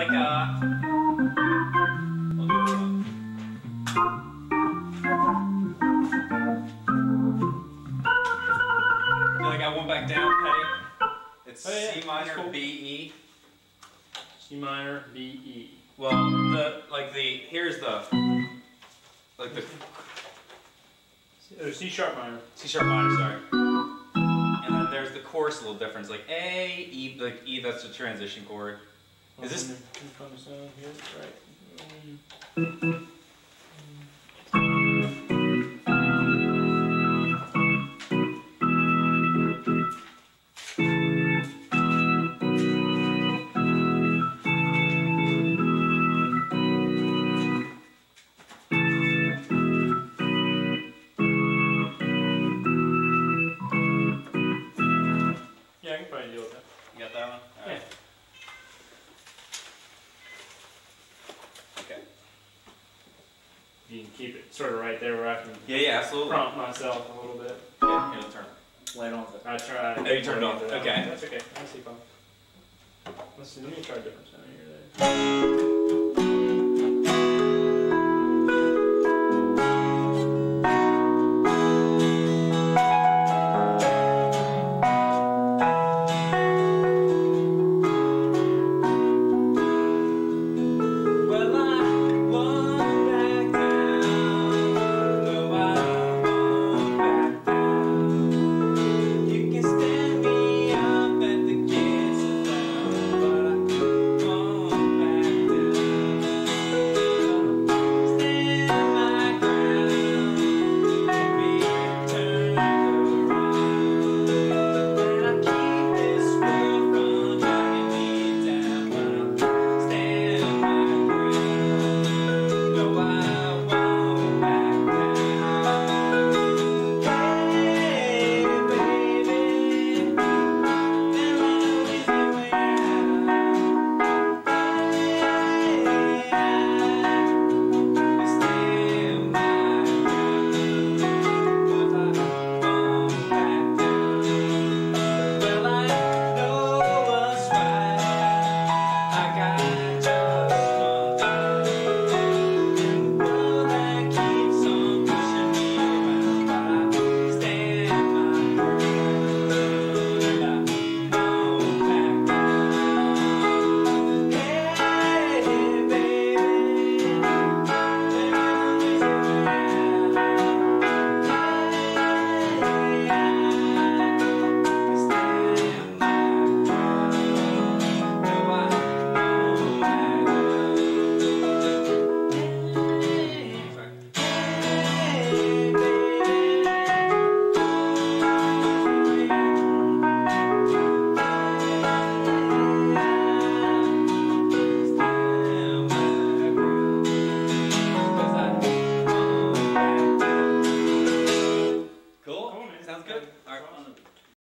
like I went back down, Petty. It's C minor, cool. B, E. C minor, B, E. Well, here's the, like the... Oh, C sharp minor. C sharp minor, sorry. And then there's the chorus, a little difference, like A, E, like E, that's the transition chord. Is this... Comes down here, right. Yeah, I can probably deal with that. You got that one? All right. Yeah. You can keep it sort of right there where I can absolutely. prompt myself a little bit. Yeah, here, turn it. Light on it. I try. Oh, you turned it off. Okay. That's okay. I see fine. Let's see. Let me try a different sound here.